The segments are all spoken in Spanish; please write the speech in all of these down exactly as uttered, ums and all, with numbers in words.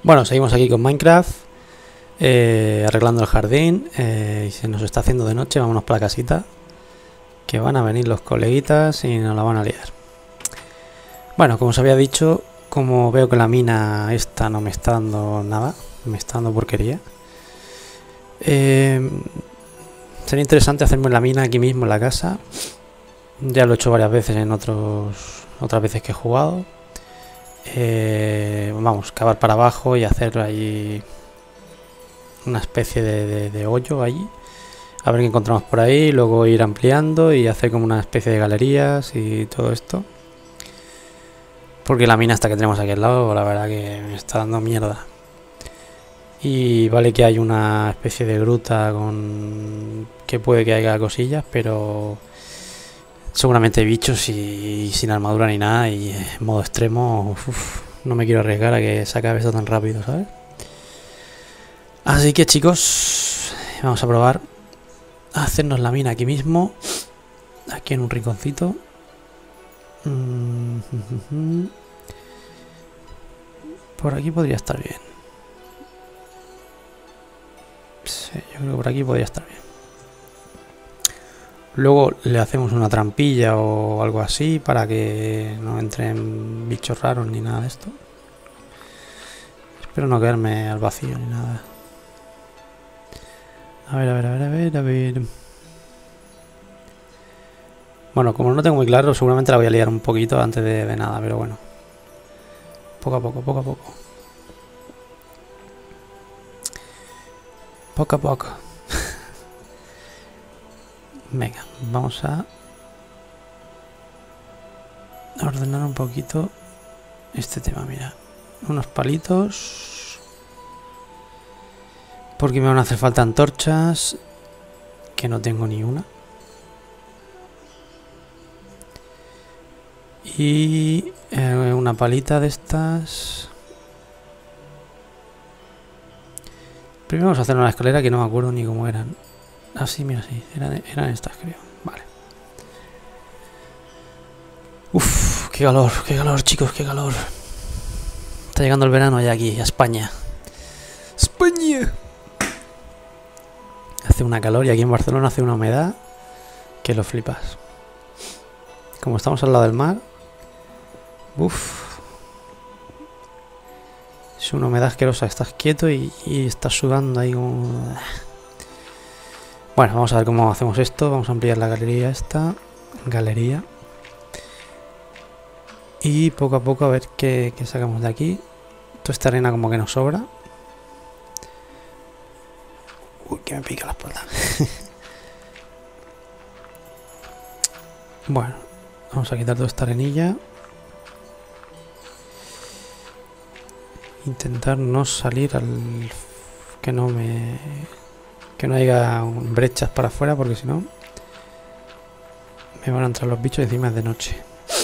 Bueno, seguimos aquí con Minecraft, eh, arreglando el jardín, eh, y se nos está haciendo de noche. Vámonos para la casita, que van a venir los coleguitas y nos la van a liar. Bueno, como os había dicho, como veo que la mina esta no me está dando nada, me está dando porquería, eh, sería interesante hacerme la mina aquí mismo en la casa. Ya lo he hecho varias veces en otros otras veces que he jugado. Eh, vamos, cavar para abajo y hacer ahí una especie de, de, de hoyo allí, a ver qué encontramos por ahí, luego ir ampliando y hacer como una especie de galerías y todo esto, porque la mina esta que tenemos aquí al lado, la verdad que me está dando mierda. Y vale que hay una especie de gruta con que puede que haya cosillas, pero seguramente hay bichos y, y sin armadura ni nada, y en modo extremo, uf, no me quiero arriesgar a que se acabe esto tan rápido, ¿sabes? Así que chicos, vamos a probar a hacernos la mina aquí mismo, aquí en un rinconcito. Por aquí podría estar bien. Sí, yo creo que por aquí podría estar bien. Luego le hacemos una trampilla o algo así para que no entren bichos raros ni nada de esto. Espero no quedarme al vacío ni nada. A ver, a ver, a ver, a ver, a ver. Bueno, como no tengo muy claro, seguramente la voy a liar un poquito antes de, de nada, pero bueno. Poco a poco, poco a poco. Poco a poco. Venga, vamos a ordenar un poquito este tema. Mira, unos palitos, porque me van a hacer falta antorchas, que no tengo ni una. Y eh, una palita de estas. Primero vamos a hacer una escalera que no me acuerdo ni cómo eran. Ah, sí, mira, sí, eran, eran estas, creo. Vale. Uf, qué calor, qué calor, chicos, qué calor. Está llegando el verano ya aquí, a España. ¡España! Hace una calor y aquí en Barcelona hace una humedad que lo flipas. Como estamos al lado del mar. Uf. Es una humedad asquerosa, estás quieto y, y estás sudando ahí como... Bueno, vamos a ver cómo hacemos esto. Vamos a ampliar la galería esta. Galería. Y poco a poco a ver qué, qué sacamos de aquí. Toda esta arena como que nos sobra. Uy, que me pica la espalda. Bueno, vamos a quitar toda esta arenilla. Intentar no salir al... que no me... que no haya brechas para afuera, porque si no me van a entrar los bichos y encima es de noche.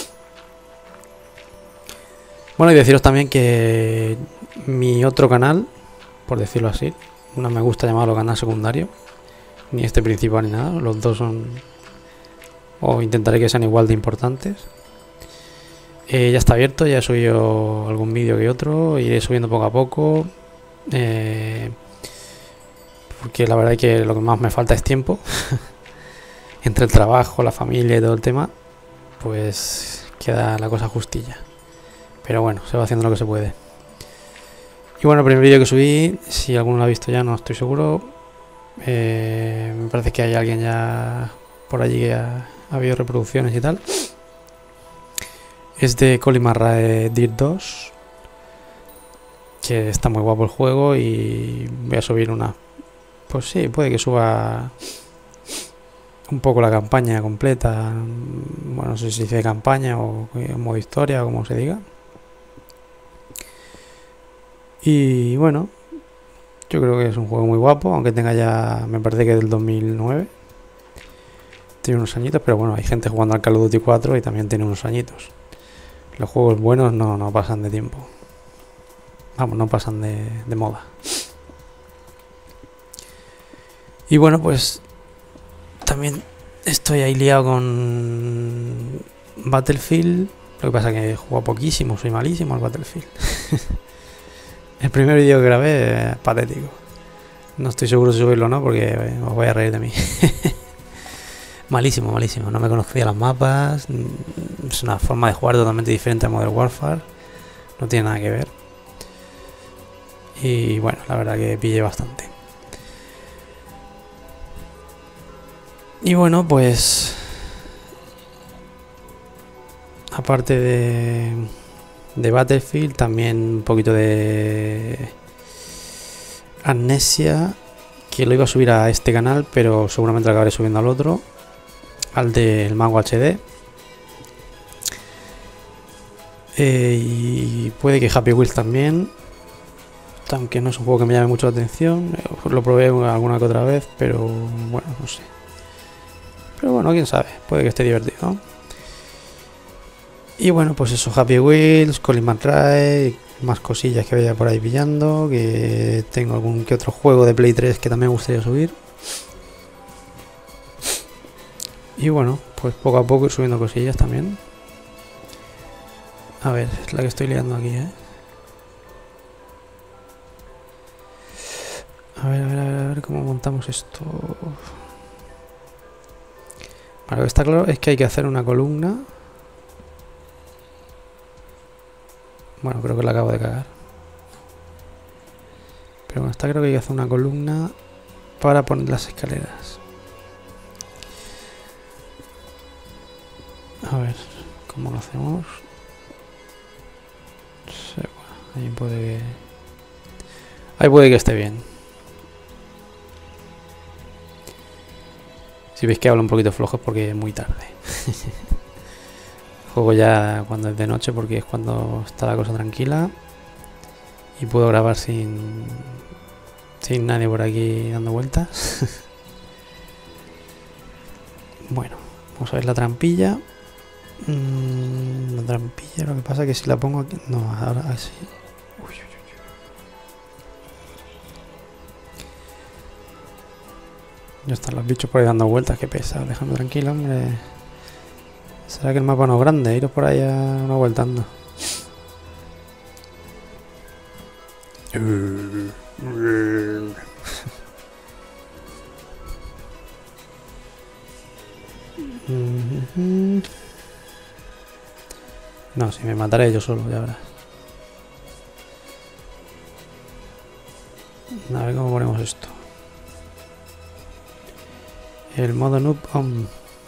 Bueno, y deciros también que mi otro canal, por decirlo así, no me gusta llamarlo canal secundario, ni este principal ni nada, los dos son, o intentaré que sean igual de importantes. Eh, ya está abierto, ya he subido algún vídeo que otro, iré subiendo poco a poco, eh, porque la verdad es que lo que más me falta es tiempo. Entre el trabajo, la familia y todo el tema, pues queda la cosa justilla. Pero bueno, se va haciendo lo que se puede. Y bueno, el primer vídeo que subí, si alguno lo ha visto ya, no estoy seguro. Eh, me parece que hay alguien ya por allí que ha, ha habido reproducciones y tal. Es de Colimarrae Dirt dos, que está muy guapo el juego, y voy a subir una... Pues sí, puede que suba un poco la campaña completa. Bueno, no sé si dice campaña o modo historia o como se diga. Y bueno, yo creo que es un juego muy guapo, aunque tenga ya, me parece que es del dos mil nueve. Tiene unos añitos, pero bueno, hay gente jugando al Call of Duty cuatro y también tiene unos añitos. Los juegos buenos no, no pasan de tiempo. Vamos, no pasan de, de moda. Y bueno, pues también estoy ahí liado con Battlefield. Lo que pasa es que he jugado poquísimo, soy malísimo al Battlefield. El primer vídeo que grabé es patético. No estoy seguro de subirlo o no porque os voy a reír de mí. Malísimo, malísimo. No me conocía los mapas. Es una forma de jugar totalmente diferente a Modern Warfare. No tiene nada que ver. Y bueno, la verdad que pillé bastante. Y bueno, pues... aparte de... de Battlefield, también un poquito de... Amnesia, que lo iba a subir a este canal, pero seguramente lo acabaré subiendo al otro, al del Mago H D. Eh, y puede que Happy Wheels también, aunque no es un juego que me llame mucho la atención. Lo probé alguna que otra vez, pero bueno, no sé. Pero bueno, quién sabe, puede que esté divertido, ¿no? Y bueno, pues eso, Happy Wheels, Colin McRae, más cosillas que vaya por ahí pillando, que tengo algún que otro juego de Play tres que también me gustaría subir. Y bueno, pues poco a poco ir subiendo cosillas también. A ver, es la que estoy liando aquí, ¿eh? A ver, a ver, a ver, a ver cómo montamos esto. Bueno, lo que está claro es que hay que hacer una columna. Bueno, creo que la acabo de cagar. Pero bueno, está creo que hay que hacer una columna para poner las escaleras. A ver, ¿cómo lo hacemos? Sí, bueno, ahí puede que... ahí puede que esté bien. Si veis que hablo un poquito flojo es porque es muy tarde. Juego ya cuando es de noche porque es cuando está la cosa tranquila. Y puedo grabar sin... sin nadie por aquí dando vueltas. Bueno, vamos a ver la trampilla. Mm, la trampilla, lo que pasa es que si la pongo aquí... no, ahora así. Uy, uy, uy. Ya están los bichos por ahí dando vueltas, qué pesado. Déjame tranquilo, hombre. ¿Será que el mapa no es grande? Iros por ahí a una vuelta ando. No, si me mataré yo solo, ya verás. A ver cómo ponemos esto. El modo noob on.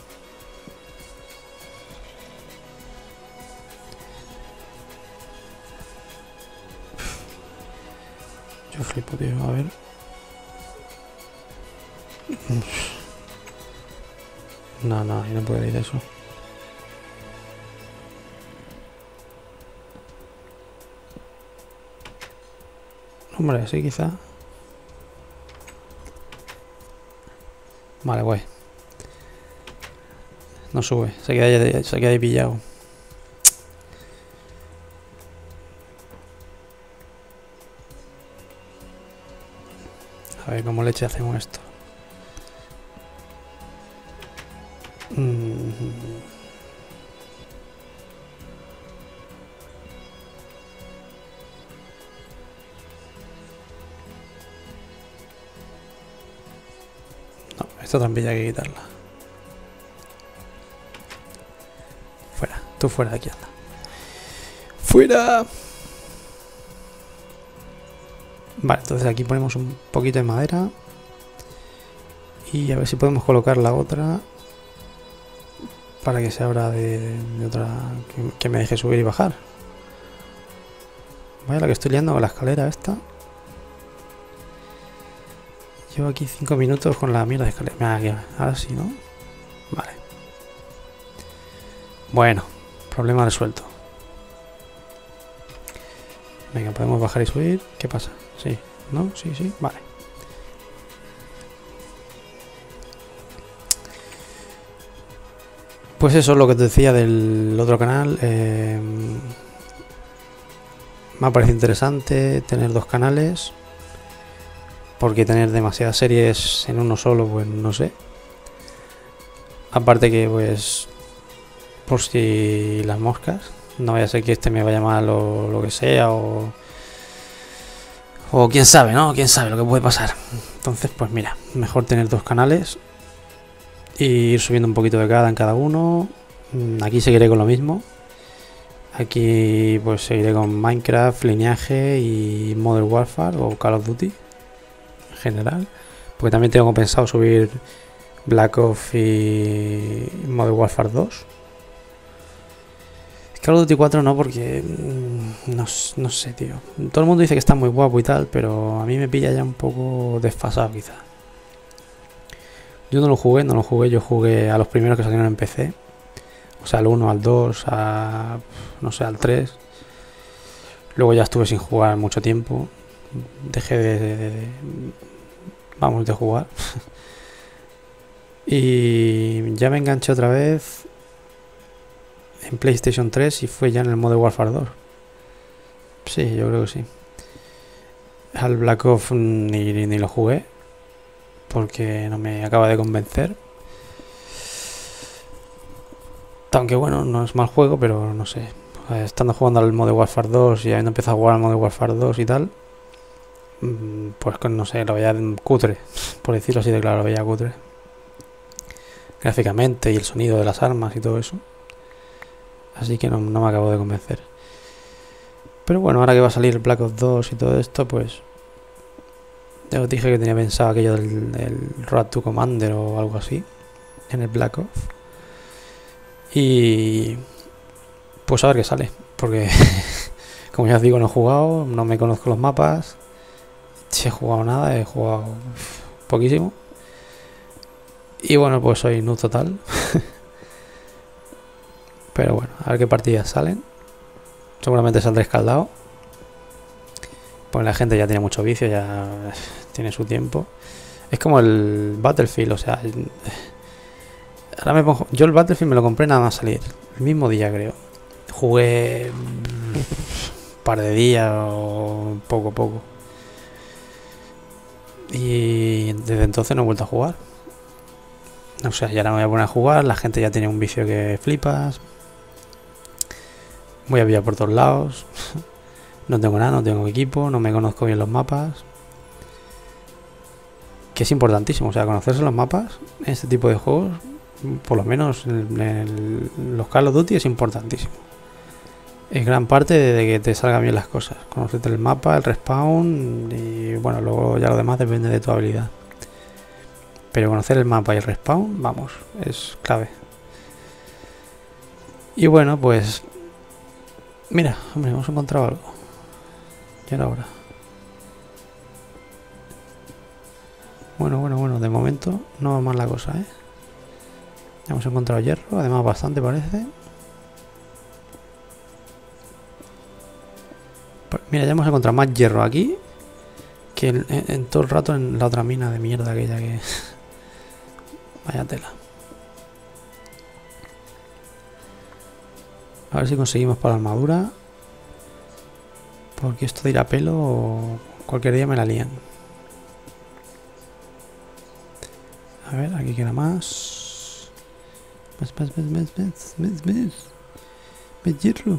Yo flipo, tío, a ver. No, no, ahí no puede ir eso. Hombre, sí, quizá. Vale, pues. No sube, se queda ahí, se queda ahí pillado. A ver cómo leche hacemos esto. Mm. No, esta trampilla hay que quitarla. Fuera, tú fuera de aquí, anda. ¡Fuera! Vale, entonces aquí ponemos un poquito de madera. Y a ver si podemos colocar la otra. Para que se abra de, de otra... Que, que me deje subir y bajar. Vaya la que estoy liando con la escalera esta. Llevo aquí cinco minutos con la mierda de escalera. Mira, ahora sí, ¿no? Vale. Bueno, problema resuelto. Venga, podemos bajar y subir. ¿Qué pasa? Sí, ¿no? Sí, sí, vale. Pues eso es lo que te decía del otro canal. Eh, me ha parecido interesante tener dos canales. Porque tener demasiadas series en uno solo, pues no sé. Aparte que pues... por si las moscas. No vaya a ser que este me vaya mal o lo que sea. O... O quién sabe, ¿no? Quién sabe lo que puede pasar. Entonces, pues mira, mejor tener dos canales y ir subiendo un poquito de cada en cada uno. Aquí seguiré con lo mismo. Aquí pues seguiré con Minecraft, Lineaje y Modern Warfare o Call of Duty en general. Porque también tengo pensado subir Black Ops y Modern Warfare dos. Call of Duty cuatro no, porque no, no sé, tío. Todo el mundo dice que está muy guapo y tal, pero a mí me pilla ya un poco desfasado quizá. Yo no lo jugué, no lo jugué, yo jugué a los primeros que salieron en P C. O sea, al uno, al dos, a, no sé, al tres. Luego ya estuve sin jugar mucho tiempo. Dejé de... de, de, de vamos, de jugar. Y ya me enganché otra vez en PlayStation tres y fue ya en el Modern Warfare dos. Sí, yo creo que sí. Al Black Ops ni, ni lo jugué porque no me acaba de convencer. Aunque bueno, no es mal juego, pero no sé. Estando jugando al Modern Warfare dos y habiendo empezado a jugar al Modern Warfare dos y tal, pues no sé, lo veía cutre, por decirlo así de claro, lo veía cutre. Gráficamente y el sonido de las armas y todo eso. Así que no, no me acabo de convencer. Pero bueno, ahora que va a salir Black Ops dos y todo esto, pues ya os dije que tenía pensado aquello del, del Road to Commander o algo así en el Black Ops. Y pues a ver qué sale, porque como ya os digo, no he jugado, no me conozco los mapas. Si he jugado nada, he jugado poquísimo. Y bueno, pues soy noob total. Pero bueno, a ver qué partidas salen. Seguramente saldré escaldado. Pues la gente ya tiene mucho vicio, ya tiene su tiempo. Es como el Battlefield, o sea... Ahora me pongo... Yo el Battlefield me lo compré nada más salir. El mismo día, creo. Jugué... un par de días o poco a poco. Y desde entonces no he vuelto a jugar. O sea, ya no me voy a poner a jugar. La gente ya tiene un vicio que flipas. Voy a pillar por todos lados. No tengo nada, no tengo equipo, no me conozco bien los mapas. Que es importantísimo, o sea, conocerse los mapas en este tipo de juegos, por lo menos en, en los Call of Duty, es importantísimo. Es gran parte de, de que te salgan bien las cosas. Conocerte el mapa, el respawn y bueno, luego ya lo demás depende de tu habilidad. Pero conocer el mapa y el respawn, vamos, es clave. Y bueno, pues... Mira, hombre, hemos encontrado algo. Ya era hora. Bueno, bueno, bueno, de momento no va mal la cosa, ¿eh? Ya hemos encontrado hierro, además bastante parece. Pues mira, ya hemos encontrado más hierro aquí que en, en, en todo el rato en la otra mina de mierda aquella que... Vaya tela. A ver si conseguimos para la armadura. Porque esto de ir a pelo cualquier día me la lían. A ver, aquí queda más. Más, más, más, más, más, más, más. Más hierro.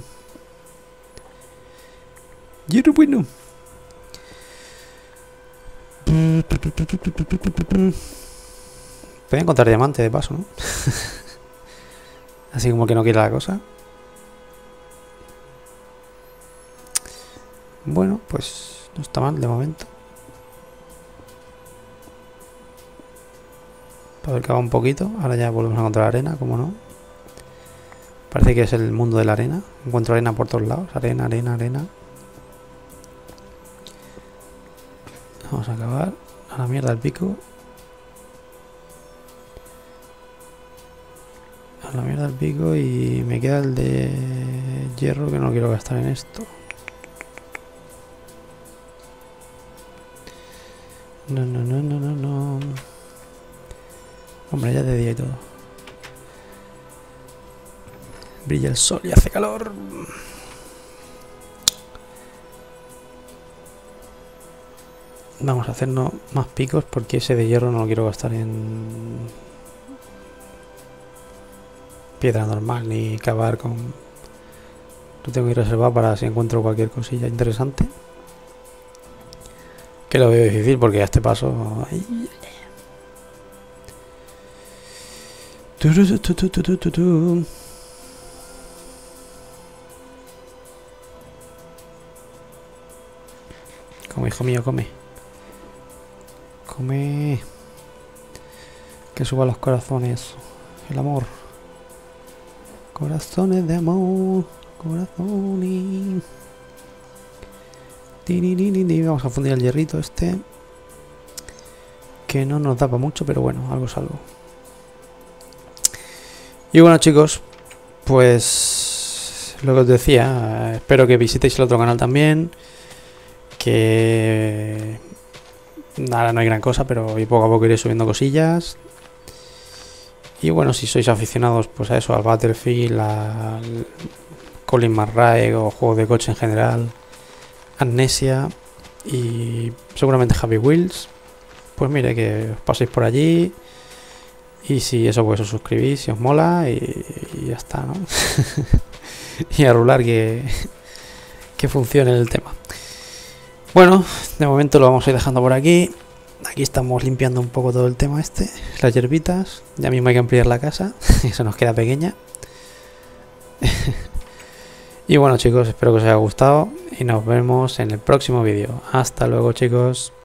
Hierro bueno. Voy a encontrar diamante de paso, ¿no? Así como que no quiere la cosa. Bueno, pues no está mal de momento. Para ver que va un poquito. Ahora ya volvemos a encontrar arena, como no. Parece que es el mundo de la arena. Encuentro arena por todos lados. Arena, arena, arena. Vamos a acabar. A la mierda el pico. A la mierda el pico y me queda el de hierro que no quiero gastar en esto. No, no, no, no, no, no. Hombre, ya es de día y todo. Brilla el sol y hace calor. Vamos a hacernos más picos porque ese de hierro no lo quiero gastar en piedra normal ni cavar con... Lo tengo que reservar para si encuentro cualquier cosilla interesante. Que lo veo difícil porque a este paso... Ay. Turu, tu, tu, tu, tu, tu, tu. Come, hijo mío, come. Come. Que suba los corazones. El amor. Corazones de amor. Corazones. Vamos a fundir el hierrito este. Que no nos da para mucho, pero bueno, algo es algo. Y bueno, chicos, pues lo que os decía, espero que visitéis el otro canal también. Que nada, no hay gran cosa, pero poco a poco iré subiendo cosillas. Y bueno, si sois aficionados pues a eso, al Battlefield, al Colin McRae o juegos de coche en general, Amnesia y seguramente Happy Wheels, pues mire que os paséis por allí. Y si eso, pues os suscribís si os mola y, y ya está, ¿no? Y a rular que, que funcione el tema. Bueno, de momento lo vamos a ir dejando por aquí. Aquí estamos limpiando un poco todo el tema este, las hierbitas. Ya mismo hay que ampliar la casa, eso nos queda pequeña. Y bueno, chicos, espero que os haya gustado y nos vemos en el próximo vídeo. Hasta luego, chicos.